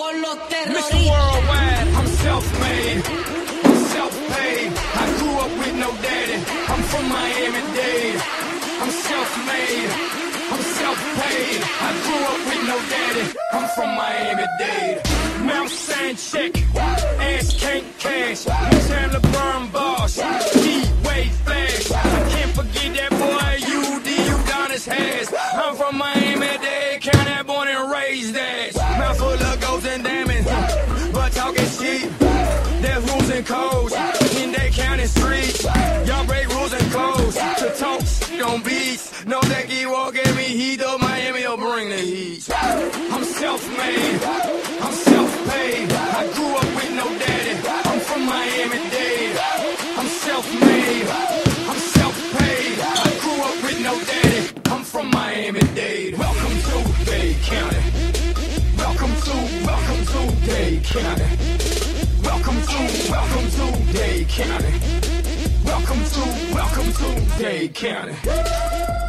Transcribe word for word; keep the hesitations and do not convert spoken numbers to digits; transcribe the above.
con los Mister terroristas. Worldwide, I'm self-made, I'm self-paid. I grew up with no daddy, I'm from Miami-Dade. I'm self-made, I'm self-paid. I grew up with no daddy, I'm from Miami-Dade. Mouth sign check, ass can't cash. One time LeBron boss, G-Way flash. I can't forget that boy U D Udonis has. I'm from Miami-Dade, county born and raised as. Mouth full of gold and diamonds, but talking shit. There's rules and codes in they county streets. Y'all break rules and codes to talk shit on beats. No that he won't give me heat, though Miami will bring the heat. I'm self-made, I'm self-paid. I grew up with no daddy, I'm from Miami-Dade. I'm self-made, I'm self-paid. I grew up with no daddy, I'm from Miami-Dade. Welcome to Dade County. Welcome to, welcome to Dade County. Welcome to, welcome to Dade County. Welcome to, welcome to Dade County.